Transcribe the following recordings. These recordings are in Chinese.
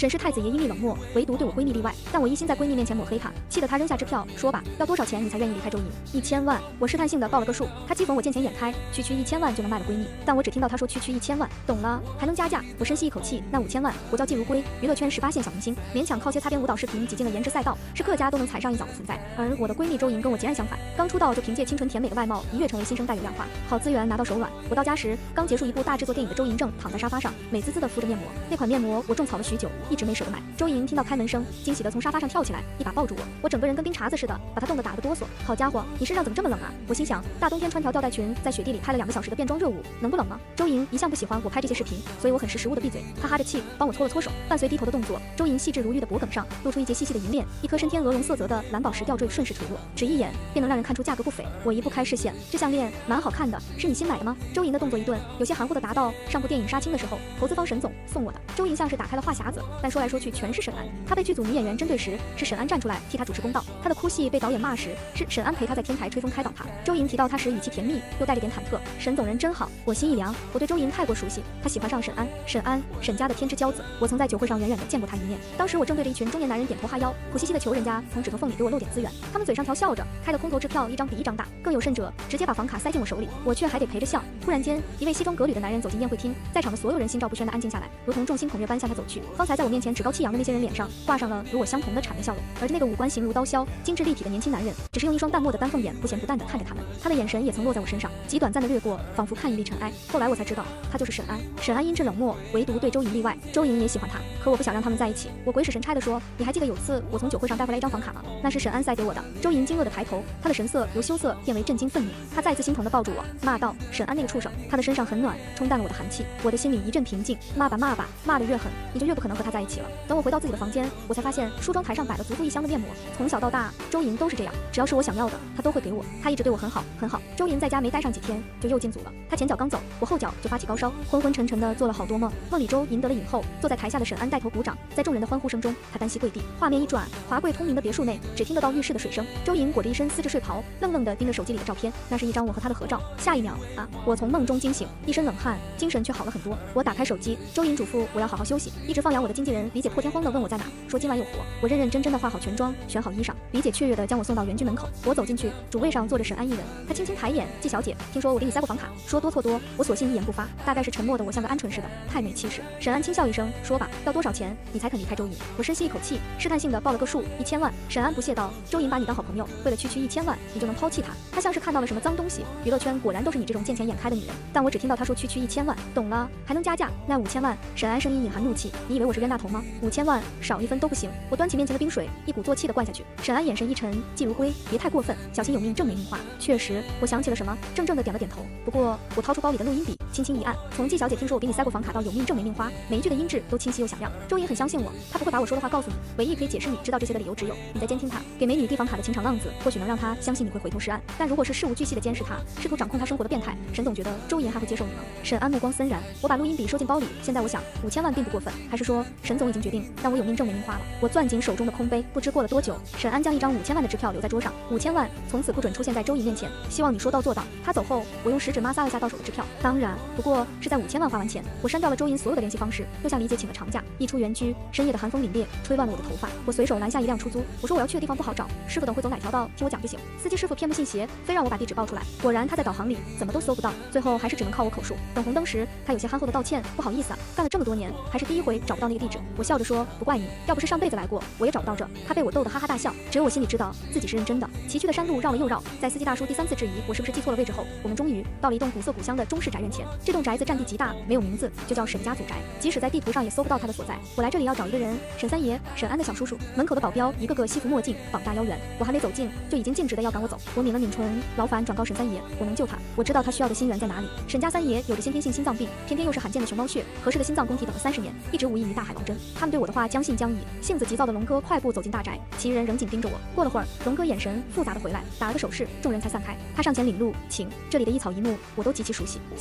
沈氏太子爷阴厉冷漠，唯独对我闺蜜例外。但我一心在闺蜜面前抹黑她，气得她扔下支票，说吧，要多少钱你才愿意离开周莹？1000万。我试探性的报了个数，她讥讽我见钱眼开，区1000万就能卖了闺蜜。但我只听到她说区1000万，懂了，还能加价。我深吸一口气，那5000万，我叫季如归，娱乐圈18线小明星，勉强靠些擦边舞蹈视频挤进了颜值赛道，是各家都能踩上一脚的存在。而我的闺蜜周莹跟我截然相反，刚出道就凭借清纯甜美的外貌一跃成为新生代有氧化，好资源拿到手软。我到家时，刚结束一部大制作电影的周莹正躺在沙发上，美滋滋的敷着面膜。那款面膜我种草了许久，一直没舍得买。周莹听到开门声，惊喜的从沙发上跳起来，一把抱住我，我整个人跟冰碴子似的，把她冻得打了个哆嗦。好家伙，你身上怎么这么冷啊？我心想，大冬天穿条吊带裙，在雪地里拍了2个小时的变装热舞，能不冷吗？周莹一向不喜欢我拍这些视频，所以我很识时务的闭嘴。她哈着气帮我搓了搓手，伴随低头的动作，周莹细致如玉的脖梗上露出一截细细的银链，一颗深天鹅绒色泽的蓝宝石吊坠顺势垂落，只一眼便能让人看出价格不菲。我移不开视线，这项链蛮好看的，是你新买的吗？周莹的动作一顿，有些含糊的答道，上部电影杀青的时候，投资方沈总送我的。周莹像是打开了话匣子，但说来说去全是沈安。她被剧组女演员针对时，是沈安站出来替她主持公道；她的哭戏被导演骂时，是沈安陪她在天台吹风开导她。周莹提到她时语气甜蜜，又带着点忐忑。沈总人真好，我心一凉。我对周莹太过熟悉，她喜欢上沈安。沈家的天之骄子，我曾在酒会上远远的见过他一面。当时我正对着一群中年男人点头哈腰，苦兮兮的求人家从指头缝里给我漏点资源。他们嘴上调笑着，开的空头支票一张比一张大，更有甚者，直接把房卡塞进我手里，我却还得陪着笑。突然间，一位西装革履的男人走进宴会厅，在场的所有人心照不宣的安静下来，如同众星捧月般向他走去。方才在我面前趾高气扬的那些人脸上挂上了如我相同的谄媚笑容，而那个五官形如刀削、精致立体的年轻男人，只是用一双淡漠的丹凤眼不咸不淡地看着他们。他的眼神也曾落在我身上，极短暂的掠过，仿佛看一粒尘埃。后来我才知道，他就是沈安。沈安阴质冷漠，唯独对周莹例外。周莹也喜欢他，可我不想让他们在一起。我鬼使神差地说，你还记得有次我从酒会上带回来一张房卡吗？那是沈安塞给我的。周莹惊愕地抬头，他的神色由羞涩变为震惊愤怒，他再次心疼地抱住我，骂道：沈安那个畜生！他的身上很暖，冲淡了我的寒气。我的心里一阵平静，骂吧骂吧，骂得越狠，你就越不可能和他在一起了。等我回到自己的房间，我才发现梳妆台上摆了足足1箱的面膜。从小到大，周莹都是这样，只要是我想要的，他都会给我。他一直对我很好很好。周莹在家没待上几天，就又进组了。他前脚刚走，我后脚就发起高烧，昏昏沉沉的做了好多梦。梦里周莹得了影后，坐在台下的沈安带头鼓掌，在众人的欢呼声中，他单膝跪地。画面一转，华贵通明的别墅内，只听得到浴室的水声。周莹裹着一身丝质睡袍，愣愣地盯着手机里的照片，那是一张我和他的合照。下一秒啊，我从梦中惊醒，一身冷汗，精神却好了很多。我打开手机，周莹嘱咐我要好好休息。一直放养我的经纪人李姐破天荒地问我在哪，说今晚有活。我认认真真地化好全妆，选好衣裳。李姐雀跃地将我送到园区门口。我走进去，主位上坐着沈安一人。他轻轻抬眼，季小姐，听说我给你塞过房卡。说多错多，我索性一言不发，大概是沉默的我像个鹌鹑似的，太没气势。沈安轻笑一声，说吧，要多少钱你才肯离开周莹？我深吸一口气，试探性地报了个数，1000万。沈安不屑道，周莹把你当好朋友，为了区1000万，你就能抛弃他？他像是看到了什么脏东西，娱乐圈果然都是你这种见钱眼开的女人。但我只听到他说区1000万，懂了，还能加价？那5000万。沈安声音隐含怒气，你以为我是冤大头吗？5000万少一分都不行。我端起面前的冰水，一鼓作气地灌下去。沈安眼神一沉，季如归，别太过分，小心有命挣没命花。确实，我想起了什么，怔怔地点了点头。不过我掏出包里的录音笔，轻轻一按，从季小姐听说我给你塞过房卡到有命挣没命花，每一句的音质都清晰又响亮。周莹很相信我，她不会把我说的话告诉你，唯一可以解释你知道这些的理由只有你在监听她。给美女递房卡的情场浪子，或许能让她相信你会回头是岸，但如果是事无巨细的监视她，试图掌控她生活的变态，沈总觉得周莹还会接受你吗？沈安目光森然，我把录音笔收进包里。现在我想，5000万并不过分，还是说沈总已经决定让我有命挣没命花了？我攥紧手中的空杯，不知过了多久，沈安将一张5000万的支票留在桌上，5000万从此不准出现在周莹面前，希望你说到做到。他走后，我用食指摩挲了下到手的支票，当然不过是在5000万花完前，我删掉了周莹所有的联系方式，又向李姐请了长假。一出园区，深夜的寒风凛冽，吹乱了我的头发。我随手拦下一辆出租，我说我要去的地方不好找，师傅等会走哪条道，听我讲就行。司机师傅偏不信邪，非让我把地址报出来。果然他在导航里怎么都搜不到，最后还是只能靠我口述。等红灯时，他有些憨厚的道歉，不好意思啊，干了这么多年，还是第一回找不到那个地址。我笑着说，不怪你，要不是上辈子来过，我也找不到这。他被我逗得哈哈大笑，只有我心里知道自己是认真的。崎岖的山路绕了又绕，在司机大叔第3次质疑我是不是记错了位置后，我们终于到了一栋古色古香的中式宅院前。这栋宅子占地极大，没有名字，就叫沈家祖宅。即使在地图上也搜不到他的所在。我来这里要找一个人，沈三爷，沈安的小叔叔。门口的保镖一个个西服墨镜，膀大腰圆，我还没走近，就已经径直的要赶我走。我抿了抿唇，劳烦转告沈三爷，我能救他，我知道他需要的心源在哪里。沈家三爷有着先天性心脏病，偏偏又是罕见的熊猫血，合适的心脏供体等了30年，一直无异于大海捞针。他们对我的话将信将疑，性子急躁的龙哥快步走进大宅，其余人仍紧盯着我。过了会儿，龙哥眼神复杂的回来，打了个手势，众人才散开。他上前领路，请。这里的一草一木我都极其熟悉。现在是冬日，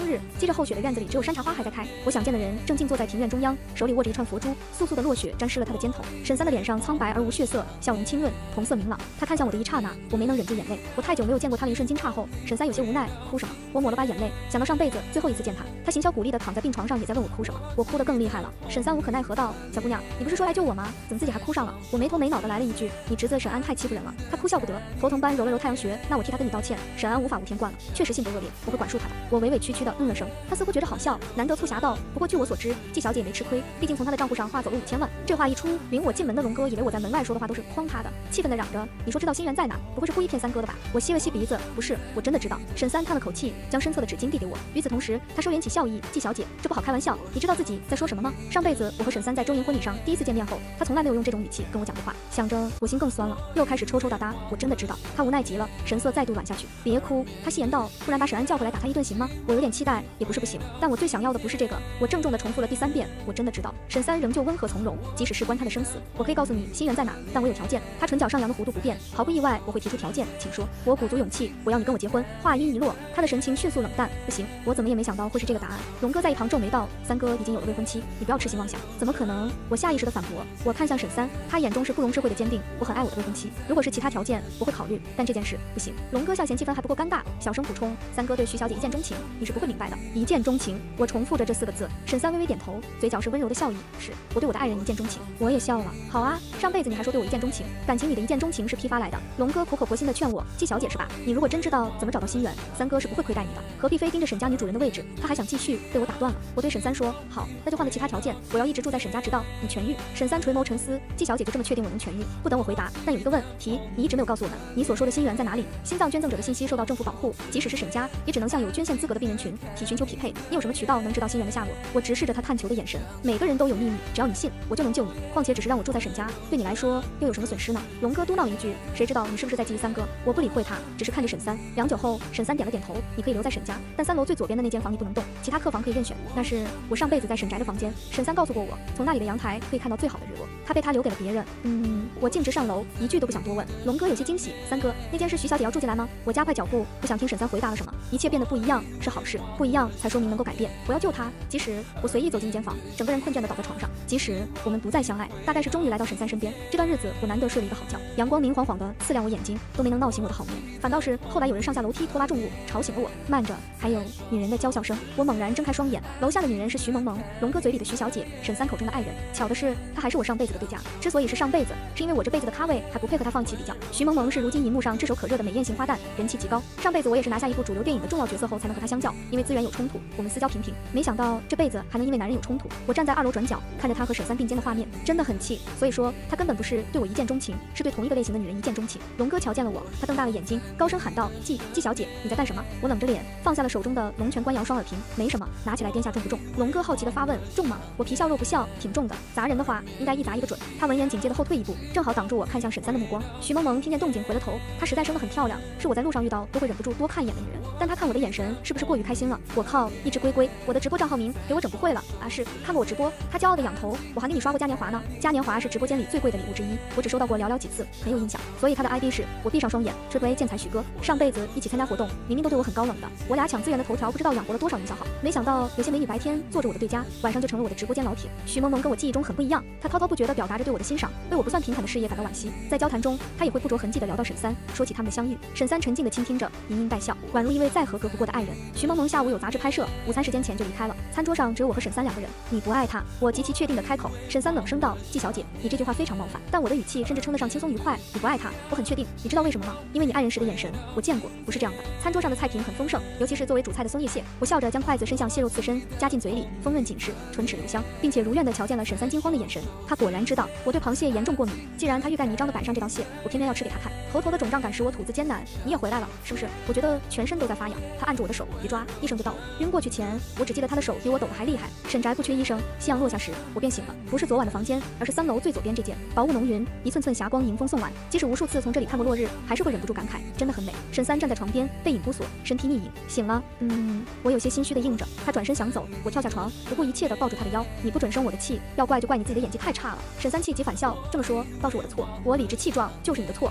日，积着厚雪的院子里只有山茶花还在开。我想见的人正静坐在庭院中央，手里握着一串佛珠，簌簌的落雪沾湿了他的肩头。沈三的脸上苍白而无血色，笑容清润，瞳色明朗。他看向我的一刹那，我没能忍住眼泪。我太久没有见过他了，一瞬惊诧后，沈三有些无奈，哭什么？我抹了把眼泪，想到上辈子最后一次见他，他行销鼓励的躺在病床上，也在问我哭什么。我哭得更厉害了。沈三无可奈何道：“小姑娘，你不是说来救我吗？怎么自己还哭上了？”我没头没脑的来了一句：“你侄子沈安太欺负人了。”他哭笑不得，头疼般揉了揉太阳穴。那我替他跟你道歉。沈安无法无天惯了，确实性格恶劣，我会管束他的。我委委屈屈的了声，他似乎觉得好笑，难得促狭道：“不过据我所知，季小姐也没吃亏，毕竟从她的账户上划走了5000万。”这话一出，领我进门的龙哥以为我在门外说的话都是诓他的，气愤的嚷着：“你说知道心源在哪？不会是故意骗三哥的吧？”我吸了吸鼻子，不是，我真的知道。沈三叹了口气，将身侧的纸巾递给我。与此同时，他收敛起笑意：“季小姐，这不好开玩笑，你知道自己在说什么吗？上辈子我和沈三在周莹婚礼上第一次见面后，他从来没有用这种语气跟我讲过话。”想着我心更酸了，又开始抽抽搭搭。我真的知道。他无奈极了，神色再度软下去。别哭，他戏言道，不然把沈安叫回来打他一顿行吗？我有点期待，也不是不行，但我最想要的不是这个。我郑重地重复了第3遍，我真的知道。沈三仍旧温和从容，即使事关他的生死，我可以告诉你心源在哪，但我有条件。他唇角上扬的弧度不变，毫不意外，我会提出条件，请说。我鼓足勇气，我要你跟我结婚。话音一落，他的神情迅速冷淡。不行，我怎么也没想到会是这个答案。龙哥在一旁皱眉道，三哥已经有了未婚妻，你不要痴心妄想。怎么可能？我下意识的反驳。我看向沈三，他眼中是不容置喙的坚定。我很爱我的未婚妻，如果是其他条件，我会考虑，但这件事不行。龙哥笑嫌气氛还不够尴尬，小声补充，三哥对徐小姐一见钟情，你是不会明白的。一见钟情，我重复着这4个字。沈三微微点头，嘴角是温柔的笑意，是我对我的爱人一见钟情。我也笑了。好啊，上辈子你还说对我一见钟情，感情里的一见钟情是批发来的。龙哥苦口婆心的劝我，季小姐是吧？你如果真知道怎么找到心源，三哥是不会亏待你的，何必非盯着沈家女主人的位置？他还想继续，被我打断了。我对沈三说，好，那就换个其他条件，我要一直住在沈家直到你痊愈。沈三垂眸沉思，季小姐就这么确定我能痊愈？不等我回答，但有一个问题，你一直没有告诉我们，你所说的心源在哪里？心脏捐赠者的信息受到政府保护，即使是沈家，也只能向有捐献资格的病人群体寻求匹配。你有什么渠道能知道心源的下落？我直视着他探求的眼神。每个人都有秘密，只要你信，我就能救你。况且只是让我住在沈家，对你来说又有什么损失呢？龙哥嘟囔一句，谁知道你是不是在觊觎三哥？我不理会他，只是看着沈三。良久后，沈三点了点头，你可以留在沈家，但3楼最左边的那间房你不能动，其他客房可以任选。那是我上辈子在沈宅的房间，沈三告诉过我，从那里的阳台可以看到最好的日落，他被他留给了别人。我径直上楼，一句都不想多问。龙哥有些惊喜，三哥，那件事徐小姐要住进来吗？我加快脚步，不想听沈三回答了什么。一切变得不一样是好事，不一样才说明能够改变。我要救他，即使我随意走进一间房，整个人困倦地倒在床上，即使我们不再相爱，大概是终于来到沈三身边。这段日子我难得睡了一个好觉，阳光明晃晃地刺亮我眼睛，都没能闹醒我的好眠，反倒是后来有人上下楼梯拖拉重物，吵醒了我。慢着，还有女人的娇笑声。我猛然睁开双眼，楼下的女人是徐萌萌，龙哥嘴里的徐小姐，沈三口中的爱人。巧的是，她还是我上辈子的对家。之所以是上辈子，是因为我这辈子的咖位还不配和她放弃比较。徐萌萌是如今荧幕上炙手可热的美艳型花旦，人气极高。上辈子我也是拿下一部主流电影的重要角色后才能和她相较，因为资源有冲突，我们私交平平。没想到这辈子还能因为男人有冲突。我站在2楼转角，看着她和沈三并肩的画面，真的很气。所以说，她根本不是对我一见钟情，是对同一个类型的女人一见钟情。龙哥瞧见了我，他瞪大了眼睛，高声喊道：“季小姐，你在干什么？”我冷着脸，放下了手中的龙泉官窑双耳瓶，没什么，拿起来掂下重不重？龙哥好奇地发问：“重吗？”我皮笑肉不笑，挺重的，砸人的话应该一砸一个准。他闻言紧接着后退一步，正好挡住我看向沈三的目光。徐萌萌听见动静回了头，她实在生得很漂亮，是我在路上遇到都会忍不住多看一眼的女人。但她看我的眼神是不是过于开心了？我靠，一只龟龟，我的直播账号名给我整不会了啊！是看过我直播？她骄傲地仰头，我还给你刷过嘉年华呢。嘉年华是直播间里最贵的礼物之一，我只收到过寥寥几次，很有印象。所以她的 ID 是我闭上双眼，吹推建材许哥。上辈子一起参加活动，明明都对我很高冷的，我俩抢资源的头条不知道养活了多少营销号。没想到有些美女白天做着我的对家，晚上就成了我的直播间老铁。徐萌萌跟我记忆中很不一样，她滔滔不绝地表达着对我的欣赏，为我不算平坦的事业感到惋惜。在交谈中，她也会不着痕迹地聊到沈三，说起他们的相遇。沈三沉静地倾听着，盈盈带笑，宛如一位再合格不过的爱人。徐萌萌下午有杂志拍摄，午餐时间前就离开了。餐桌上只有我和沈三2个人。你不爱他？我极其确定地开口。沈三冷声道：“季小姐，你这句话非常冒犯，但我的语气甚至称得上轻松愉快。你不爱他，我很确定。你知道为什么吗？因为你爱人时的眼神，我见过，不是这样的。”餐桌上的菜品很丰盛，尤其是作为主菜的松叶蟹。我笑着将筷子伸向蟹肉刺身，夹进嘴里，丰润紧实，唇齿留香，并且如愿地瞧见了沈三惊慌的眼神。他果然知道我对螃蟹严重过敏，既然他欲盖弥彰地摆上这道蟹，我偏偏要吃给他看。头头的肿胀感使我吐字艰难。你也回来了，是不是？我觉得全身都在发痒。他按住我的手，别抓，一声就到了。晕过去前，我只记得他的手比我抖得还厉害。沈宅不缺医生，夕阳落下时，我便醒了，不是昨晚的房间，而是3楼最左边这间。薄雾浓云，一寸寸霞光迎风送晚。即使无数次从这里看过落日，还是会忍不住感慨，真的很美。沈三站在床边，背影扑索，身体逆影，醒了。我有些心虚的应着。他转身想走，我跳下床，不顾一切地抱住他的腰。你不准生我的气，要怪就怪你自己的演技太差了。沈三气急反笑，这么说倒是我的错，我理直气壮，就是你的错。既然你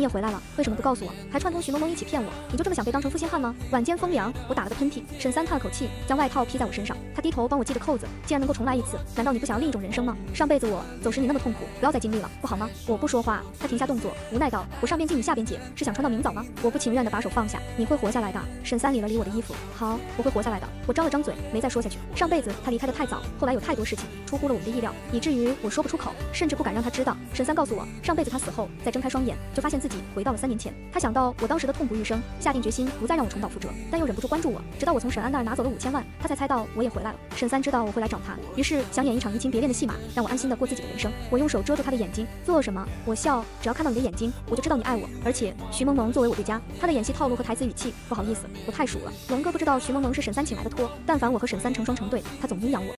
也回来了，为什么不告诉我？还串通徐萌萌一起骗我，你就这么想被当成负心汉吗？晚间风凉，我打了个喷嚏。沈三叹了口气，将外套披在我身上。他低头帮我系着扣子。既然能够重来一次，难道你不想要另一种人生吗？上辈子我走时你那么痛苦，不要再经历了，不好吗？我不说话。他停下动作，无奈道：我上边系你下边解，是想穿到明早吗？我不情愿地把手放下。你会活下来的。沈三理了理我的衣服。好，我会活下来的。我张了张嘴，没再说下去。上辈子他离开的太早，后来有太多事情出乎了我们的意料，以至于我说不出口，甚至不敢让他知道。沈三告诉我，上辈子他死后再睁开双眼，就发现自己回到了3年前。他想到我当时的痛不欲生，下定决心不再让我重蹈覆辙，但又忍不住关注我，直到我从沈安那儿拿走了5000万，他才猜到我也回来了。沈三知道我会来找他，于是想演一场移情别恋的戏码，让我安心的过自己的人生。我用手遮住他的眼睛，做什么？我笑，只要看到你的眼睛，我就知道你爱我。而且徐萌萌作为我对家，她的演戏套路和台词语气，不好意思，我太熟了。龙哥不知道徐萌萌是沈三请来的托，但凡我和沈三成双成对，他总阴阳我。